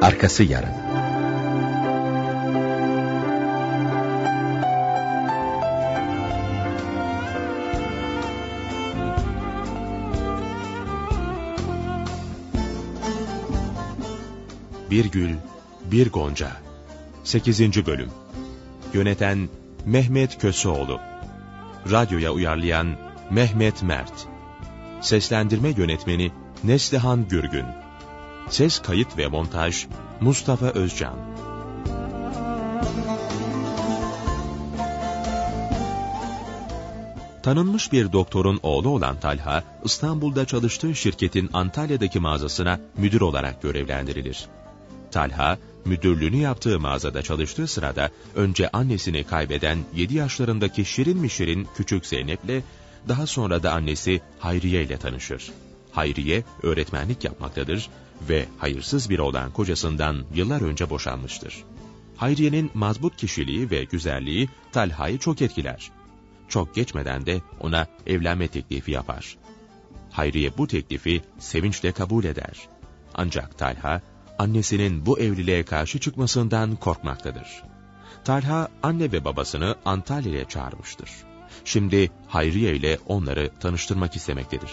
Arkası yarın. Bir Gül, Bir Gonca. 8. Bölüm. Yöneten Mehmet Köseoğlu. Radyoya uyarlayan Mehmet Mert. Seslendirme yönetmeni Neslihan Gürgün. Ses kayıt ve montaj Mustafa Özcan. Tanınmış bir doktorun oğlu olan Talha, İstanbul'da çalıştığı şirketin Antalya'daki mağazasına müdür olarak görevlendirilir. Talha, müdürlüğünü yaptığı mağazada çalıştığı sırada önce annesini kaybeden 7 yaşlarındaki şirin mi şirin küçük Zeynep'le, daha sonra da annesi Hayriye ile tanışır. Hayriye öğretmenlik yapmaktadır ve hayırsız biri olan kocasından yıllar önce boşanmıştır. Hayriye'nin mazbut kişiliği ve güzelliği Talha'yı çok etkiler. Çok geçmeden de ona evlenme teklifi yapar. Hayriye bu teklifi sevinçle kabul eder. Ancak Talha, annesinin bu evliliğe karşı çıkmasından korkmaktadır. Talha, anne ve babasını Antalya'ya çağırmıştır. Şimdi Hayriye ile onları tanıştırmak istemektedir.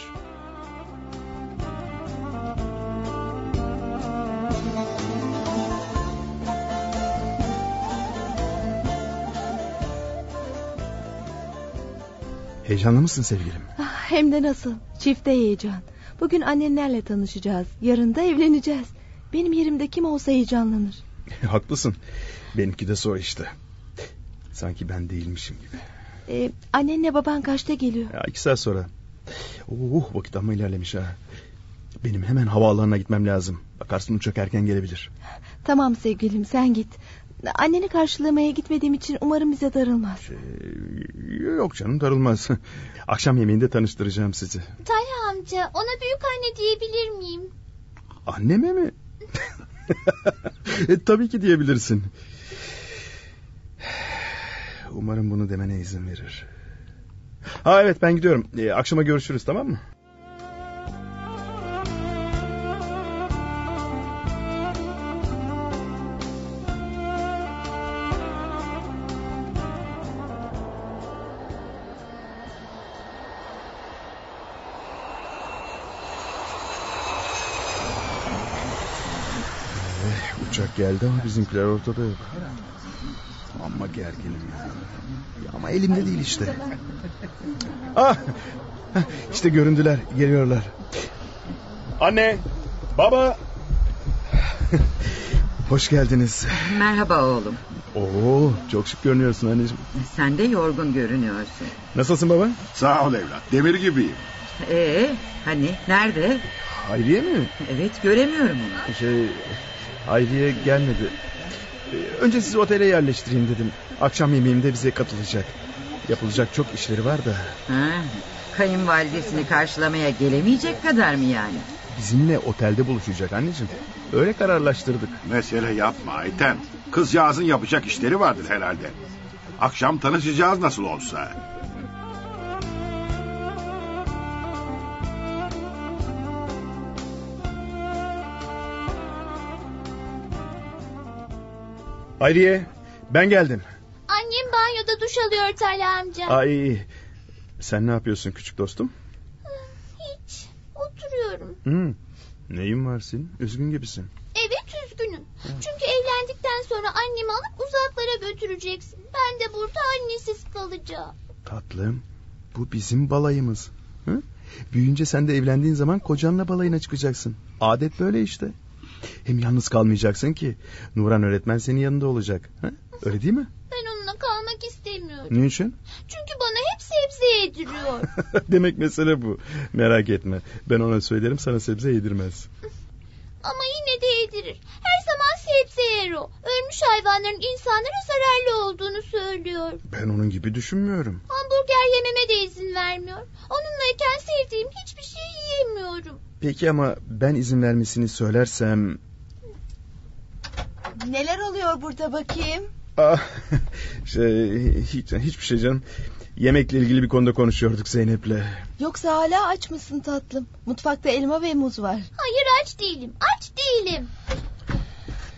Heyecanlı mısın sevgilim? Hem de nasıl? Çifte heyecan. Bugün annenlerle tanışacağız. Yarın da evleneceğiz. Benim yerimde kim olsa heyecanlanır. Haklısın. Benimki de zor işte. Sanki ben değilmişim gibi. Annenle baban kaçta geliyor? 2 saat sonra. Vakit amma ilerlemiş ha. Benim hemen havaalanına gitmem lazım. Bakarsın uçak erken gelebilir. Tamam sevgilim, sen git. Anneni karşılamaya gitmediğim için umarım bize darılmaz. Yok canım, darılmaz. Akşam yemeğinde tanıştıracağım sizi. Talha amca, ona büyük anne diyebilir miyim? Anneme mi? Tabii ki diyebilirsin. Umarım bunu demene izin verir. Evet, ben gidiyorum. Akşama görüşürüz, tamam mı? Uçak geldi ama bizimkiler ortada yok. Ama gerginim ya. Ama elimde değil işte. İşte göründüler, geliyorlar. Anne, baba. Hoş geldiniz. Merhaba oğlum. Çok şık görünüyorsun anneciğim. Sen de yorgun görünüyorsun. Nasılsın baba? Sağ ol evlat, demir gibiyim. Hani nerede? Hayriye mi? Evet, göremiyorum onu. Hayriye gelmedi. Önce sizi otele yerleştireyim dedim. Akşam yemeğimde bize katılacak. Yapılacak çok işleri var da. Kayınvalidesini karşılamaya gelemeyecek kadar mı yani? Bizimle otelde buluşacak anneciğim. Öyle kararlaştırdık. Mesele yapma Ayten. Kızcağızın yapacak işleri vardır herhalde. Akşam tanışacağız nasıl olsa. Hayriye, ben geldim. Annem banyoda duş alıyor Talha amca. Sen ne yapıyorsun küçük dostum? Hiç, oturuyorum. Neyin var senin? Üzgün gibisin. Evet, üzgünüm. Çünkü evlendikten sonra annemi alıp uzaklara götüreceksin. Ben de burada annesiz kalacağım. Tatlım, bu bizim balayımız. Büyüyünce sen de evlendiğin zaman kocanla balayına çıkacaksın. Adet böyle işte. Hem yalnız kalmayacaksın ki. Nuran öğretmen senin yanında olacak. Öyle değil mi? Ben onunla kalmak istemiyorum. Niçin? Çünkü bana hep sebze yediriyor. Demek mesele bu. Merak etme. Ben ona söylerim, sana sebze yedirmez. Ama yine de yedirir. Her zaman sebze yer o. Ölmüş hayvanların insanlara zararlı olduğunu söylüyor. Ben onun gibi düşünmüyorum. Hamburger yememe de izin vermiyor. Onunlayken sevdiğim hiçbir şey yiyemiyorum. Peki ama ben izin vermesini söylersem... Neler oluyor burada bakayım? Hiçbir şey canım. Yemekle ilgili bir konuda konuşuyorduk Zeynep'le. Yoksa hala aç mısın tatlım? Mutfakta elma ve muz var. Hayır, aç değilim. Aç değilim.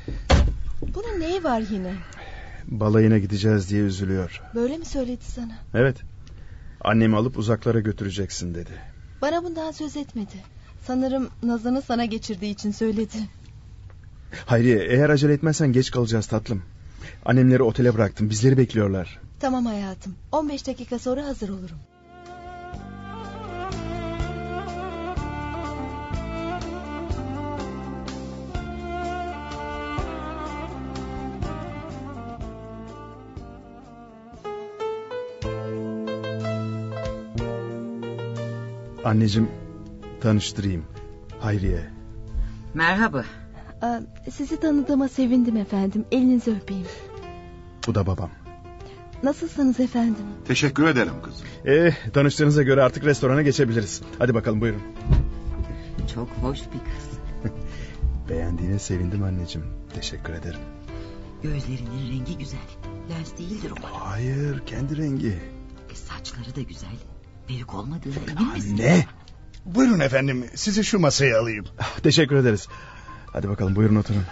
Bunun neyi var yine? Balayına gideceğiz diye üzülüyor. Böyle mi söyledi sana? Evet. Annemi alıp uzaklara götüreceksin dedi. Bana bundan söz etmedi. Sanırım nazını sana geçirdiği için söyledi. Hayriye, eğer acele etmezsen geç kalacağız tatlım. Annemleri otele bıraktım, bizleri bekliyorlar. Tamam hayatım, 15 dakika sonra hazır olurum. Anneciğim, tanıştırayım. Hayriye. Merhaba. Sizi tanıdığıma sevindim efendim. Elinizi öpeyim. Bu da babam. Nasılsınız efendim? Teşekkür ederim kızım. Tanıştığınıza göre artık restorana geçebiliriz. Hadi bakalım, buyurun. Çok hoş bir kız. Beğendiğine sevindim anneciğim. Teşekkür ederim. Gözlerinin rengi güzel. Lens değildir umarım. Hayır, kendi rengi. Saçları da güzel. Peruk olmadığına emin misin? Ne? Buyurun efendim, sizi şu masaya alayım. Teşekkür ederiz. Hadi bakalım, buyurun oturun.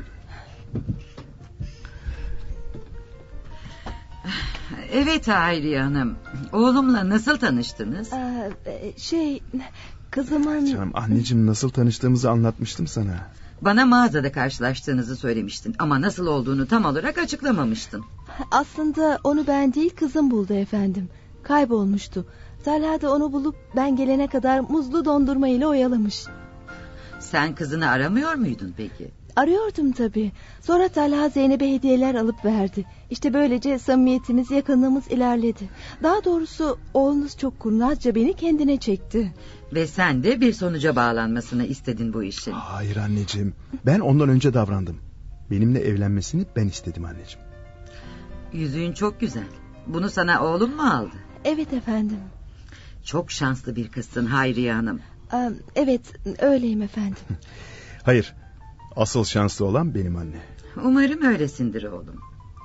Evet Hayriye Hanım. Oğlumla nasıl tanıştınız? Kızımın... Canım, anneciğim, nasıl tanıştığımızı anlatmıştım sana. Bana mağazada karşılaştığınızı söylemiştin. Ama nasıl olduğunu tam olarak açıklamamıştın. Aslında onu ben değil, kızım buldu efendim. Kaybolmuştu. Talha da onu bulup ben gelene kadar muzlu dondurma ile oyalamış. Sen kızını aramıyor muydun peki? Arıyordum tabii. Sonra Talha Zeynep'e hediyeler alıp verdi. İşte böylece samimiyetimiz, yakınlığımız ilerledi. Daha doğrusu oğlunuz çok kurnazca beni kendine çekti. Ve sen de bir sonuca bağlanmasını istedin bu işin. Hayır anneciğim, ben ondan önce davrandım. Benimle evlenmesini ben istedim anneciğim. Yüzüğün çok güzel. Bunu sana oğlum mu aldı? Evet efendim. Çok şanslı bir kızsın Hayriye Hanım. Evet, öyleyim efendim. Hayır, asıl şanslı olan benim anne. Umarım öylesindir oğlum.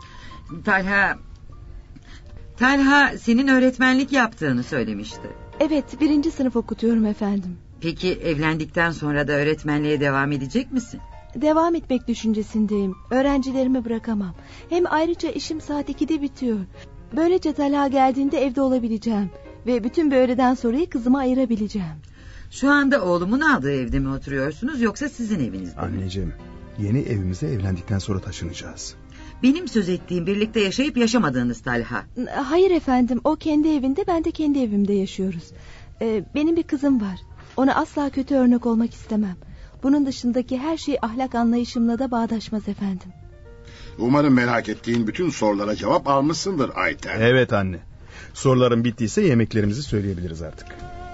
Talha senin öğretmenlik yaptığını söylemişti. Evet, 1. sınıf okutuyorum efendim. Peki evlendikten sonra da öğretmenliğe devam edecek misin? Devam etmek düşüncesindeyim. Öğrencilerimi bırakamam. Hem ayrıca işim saat 2'de bitiyor. Böylece Talha geldiğinde evde olabileceğim. Ve bütün bir öğleden sonrayı kızıma ayırabileceğim. Şu anda oğlumun aldığı evde mi oturuyorsunuz yoksa sizin evinizde mi? Anneciğim, yeni evimize evlendikten sonra taşınacağız. Benim söz ettiğim birlikte yaşayıp yaşamadığınız Talha. Hayır efendim, o kendi evinde, ben de kendi evimde yaşıyoruz. Benim bir kızım var. Ona asla kötü örnek olmak istemem. Bunun dışındaki her şey ahlak anlayışımla da bağdaşmaz efendim. Umarım merak ettiğin bütün sorulara cevap almışsındır Ayten. Evet anne. Soruların bittiyse yemeklerimizi söyleyebiliriz artık.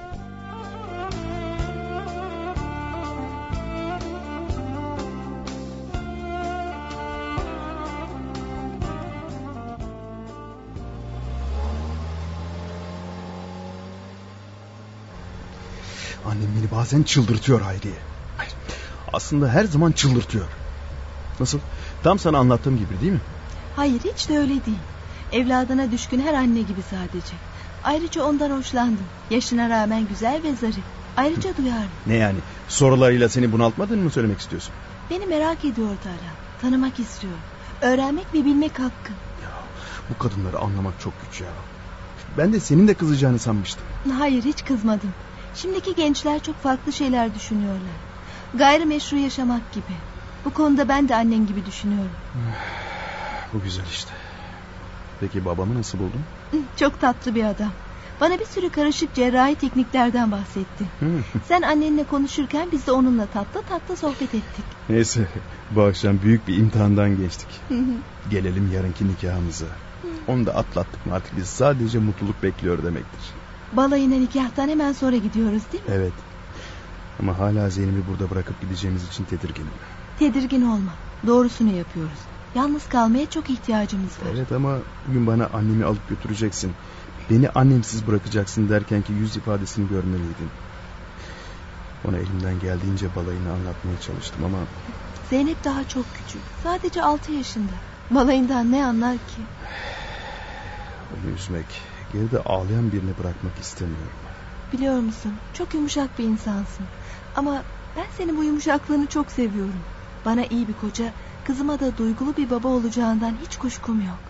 Annem beni bazen çıldırtıyor Hayriye. Hayır, aslında her zaman çıldırtıyor. Nasıl? Tam sana anlattığım gibi değil mi? Hayır, hiç de öyle değil. Evladına düşkün her anne gibi sadece. Ayrıca ondan hoşlandım. Yaşına rağmen güzel ve zarif. Ayrıca duyarlı. Ne yani? Sorularıyla seni bunaltmadığını mı söylemek istiyorsun? Beni merak ediyor Talha. Tanımak istiyor. Öğrenmek ve bilmek hakkı. Ya, bu kadınları anlamak çok güç ya. Ben de senin de kızacağını sanmıştım. Hayır, hiç kızmadım. Şimdiki gençler çok farklı şeyler düşünüyorlar. Gayrimeşru yaşamak gibi. Bu konuda ben de annen gibi düşünüyorum. Bu güzel işte. Peki babamı nasıl buldun? Çok tatlı bir adam. Bana bir sürü karışık cerrahi tekniklerden bahsetti. Sen annenle konuşurken biz de onunla tatlı tatlı sohbet ettik. Neyse, bu akşam büyük bir imtihandan geçtik. Gelelim yarınki nikahımıza. Onu da atlattık mı artık biz sadece mutluluk bekliyor demektir. Balayına nikahtan hemen sonra gidiyoruz değil mi? Evet. Ama hala Zeynep'i burada bırakıp gideceğimiz için tedirginim. Tedirgin olma. Doğrusunu yapıyoruz. Yalnız kalmaya çok ihtiyacımız var. Evet ama bugün bana annemi alıp götüreceksin. Beni annemsiz bırakacaksın derken ki yüz ifadesini görmeliydin. Ona elimden geldiğince balayını anlatmaya çalıştım ama... Zeynep daha çok küçük. Sadece 6 yaşında. Balayından ne anlar ki? Onu üzmek, geride ağlayan birini bırakmak istemiyorum. Biliyor musun? Çok yumuşak bir insansın. Ama ben senin bu yumuşaklığını çok seviyorum. Bana iyi bir koca, kızıma da duygulu bir baba olacağından hiç kuşkum yok.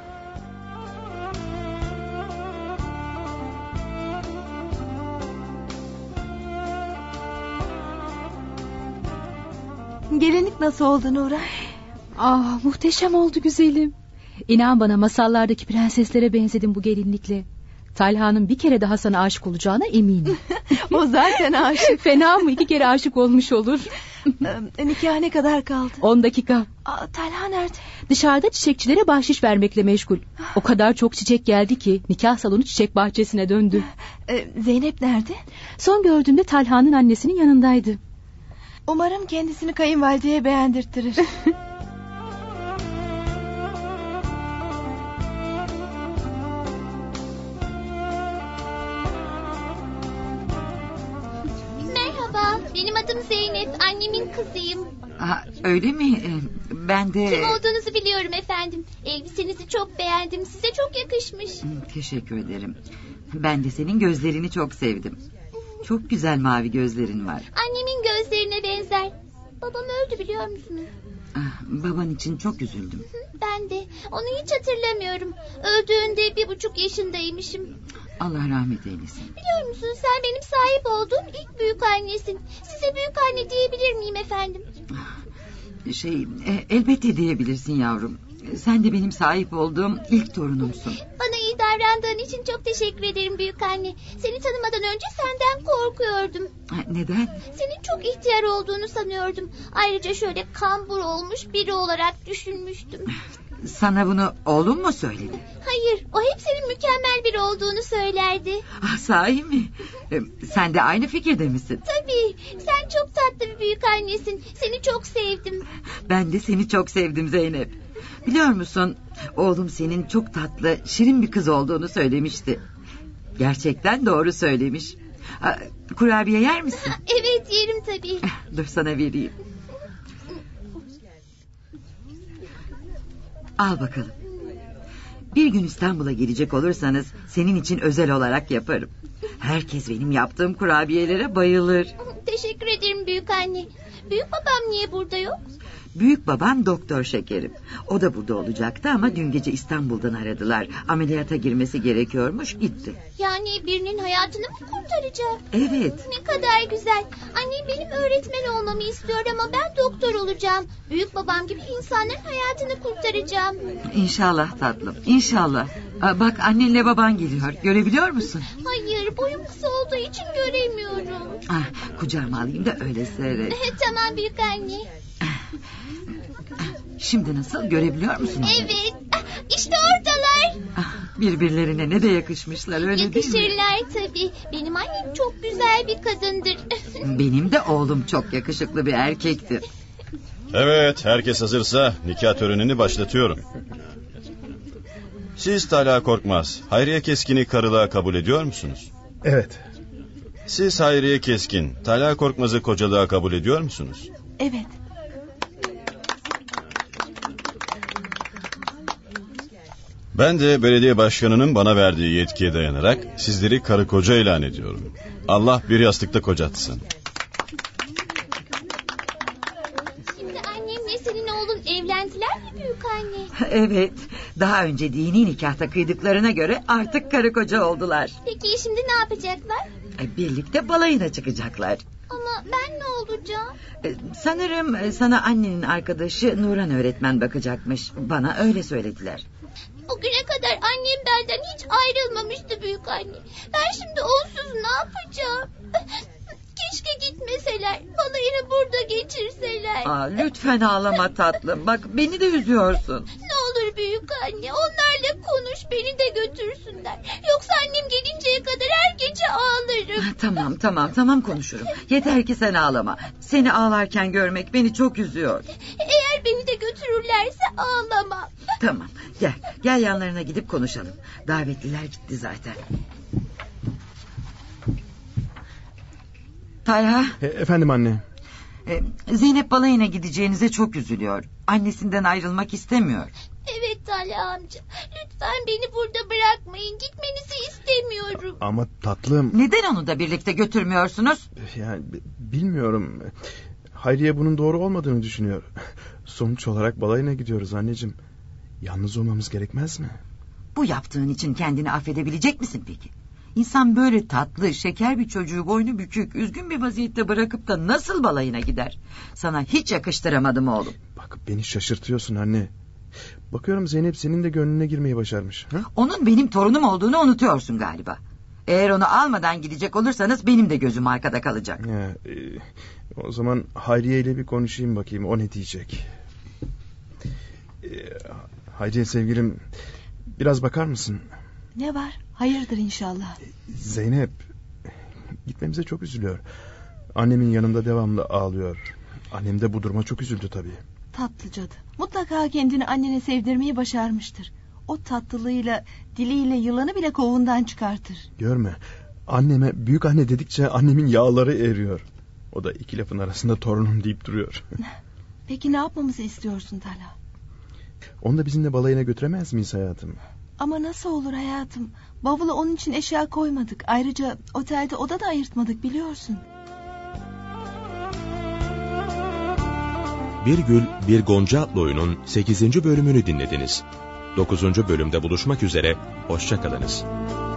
Gelinlik nasıl oldu Nura? Ah, muhteşem oldu güzelim. İnan bana, masallardaki prenseslere benzedim bu gelinlikle. Talha'nın bir kere daha sana aşık olacağına eminim. O zaten aşık. Fena mı? 2 kere aşık olmuş olur. Nikah ne kadar kaldı? 10 dakika. Talha nerede? Dışarıda çiçekçilere bahşiş vermekle meşgul. O kadar çok çiçek geldi ki nikah salonu çiçek bahçesine döndü. Zeynep nerede? Son gördüğümde Talha'nın annesinin yanındaydı. Umarım kendisini kayınvalideye beğendirttirir. Merhaba, benim adım Zeynep, annemin kızıyım. Öyle mi? Ben de... Kim olduğunuzu biliyorum efendim. Elbisenizi çok beğendim, size çok yakışmış. Teşekkür ederim. Ben de senin gözlerini çok sevdim. Çok güzel mavi gözlerin var. Annemin gözlerine benzer. Babam öldü, biliyor musunuz? Baban için çok üzüldüm. Ben de. Onu hiç hatırlamıyorum. Öldüğünde 1,5 yaşındaymışım. Allah rahmet eylesin. Biliyor musun, sen benim sahip olduğum ilk büyük annesin. Size büyük anne diyebilir miyim efendim? Elbette diyebilirsin yavrum. Sen de benim sahip olduğum ilk torunumsun. Bana iyi davrandığın için çok teşekkür ederim büyük anne. Seni tanımadan önce senden korkuyordum. Neden? Senin çok ihtiyar olduğunu sanıyordum. Ayrıca şöyle kambur olmuş biri olarak düşünmüştüm. Sana bunu oğlum mu söyledi? Hayır, o hep senin mükemmel biri olduğunu söylerdi. Sahi mi? Sen de aynı fikirde misin? Tabii, sen çok tatlı bir büyük annesin. Seni çok sevdim. Ben de seni çok sevdim Zeynep. Biliyor musun, oğlum senin çok tatlı, şirin bir kız olduğunu söylemişti. Gerçekten doğru söylemiş. Kurabiye yer misin? Evet, yerim tabii. Dur sana vereyim. Al bakalım. Bir gün İstanbul'a gelecek olursanız senin için özel olarak yaparım. Herkes benim yaptığım kurabiyelere bayılır. Teşekkür ederim büyük anne. Büyük babam niye burada yok? Büyük babam doktor şekerim. O da burada olacaktı ama dün gece İstanbul'dan aradılar. Ameliyata girmesi gerekiyormuş, gitti. Yani birinin hayatını mı kurtaracak? Evet. Ne kadar güzel. Annem benim öğretmen olmamı istiyor ama ben doktor olacağım. Büyük babam gibi insanların hayatını kurtaracağım. İnşallah tatlım, inşallah. Bak, annenle baban geliyor. Görebiliyor musun? Hayır, boyum kısa olduğu için göremiyorum. Kucağıma alayım da öyle seyret. Tamam büyük anne. Şimdi nasıl, görebiliyor musun? Evet, işte oradalar. Birbirlerine ne de yakışmışlar, öyle değil mi? Yakışırlar tabii. Benim annem çok güzel bir kadındır. Benim de oğlum çok yakışıklı bir erkektir. Evet, herkes hazırsa nikah törenini başlatıyorum. Siz Talha Korkmaz, Hayriye Keskin'i karılığa kabul ediyor musunuz? Evet. Siz Hayriye Keskin, Talha Korkmaz'ı kocalığa kabul ediyor musunuz? Evet. Ben de belediye başkanının bana verdiği yetkiye dayanarak sizleri karı koca ilan ediyorum. Allah bir yastıkta kocatsın. Şimdi annemle senin oğlun evlendiler mi büyük anne? Evet, daha önce dini nikahta kıydıklarına göre artık karı koca oldular. Peki şimdi ne yapacaklar? Birlikte balayına çıkacaklar. Ama ben ne olacağım? Sanırım sana annenin arkadaşı Nuran öğretmen bakacakmış. Bana öyle söylediler. O güne kadar annem benden hiç ayrılmamıştı büyük anne. Ben şimdi onsuz ne yapacağım? Keşke gitmeseler. Balayını burada geçirseler. Lütfen ağlama tatlım. Bak, beni de üzüyorsun. Ne olur büyük anne, onlarla konuş, beni de götürsünler. Yoksa annem gelinceye kadar her gece ağlarım. Tamam konuşurum. Yeter ki sen ağlama. Seni ağlarken görmek beni çok üzüyor. Eğer beni de götürürlerse ağlamam. Tamam, gel yanlarına gidip konuşalım. Davetliler gitti zaten. Talha. Efendim anne. Zeynep balayına gideceğinize çok üzülüyor. Annesinden ayrılmak istemiyor. Evet Talha amca. Lütfen beni burada bırakmayın. Gitmenizi istemiyorum. Ama tatlım. Neden onu da birlikte götürmüyorsunuz? Yani bilmiyorum. Hayriye bunun doğru olmadığını düşünüyor. Sonuç olarak balayına gidiyoruz anneciğim. Yalnız olmamız gerekmez mi? Bu yaptığın için kendini affedebilecek misin peki? İnsan böyle tatlı, şeker bir çocuğu boynu bükük, üzgün bir vaziyette bırakıp da nasıl balayına gider? Sana hiç yakıştıramadım oğlum. Bak beni şaşırtıyorsun anne. Bakıyorum Zeynep senin de gönlüne girmeyi başarmış. Ha? Onun benim torunum olduğunu unutuyorsun galiba. Eğer onu almadan gidecek olursanız benim de gözüm arkada kalacak. O zaman Hayriye ile bir konuşayım bakayım o ne diyecek. Hayriye sevgilim biraz bakar mısın? Ne var? Hayırdır inşallah. Zeynep gitmemize çok üzülüyor. Annemin yanında devamlı ağlıyor. Annem de bu duruma çok üzüldü tabii. Tatlı cadı. Mutlaka kendini annene sevdirmeyi başarmıştır. O tatlılığıyla, diliyle yılanı bile kovundan çıkartır. Görme. Anneme büyük anne dedikçe annemin yağları eriyor. O da iki lafın arasında torunum deyip duruyor. Peki ne yapmamızı istiyorsun Talha? Onu da bizimle balayına götüremez miyiz hayatım? Ama nasıl olur hayatım? Bavula onun için eşya koymadık. Ayrıca otelde oda da ayırtmadık biliyorsun. Bir Gül Bir Gonca adlı oyunun 8. bölümünü dinlediniz. 9. bölümde buluşmak üzere, hoşça kalınız.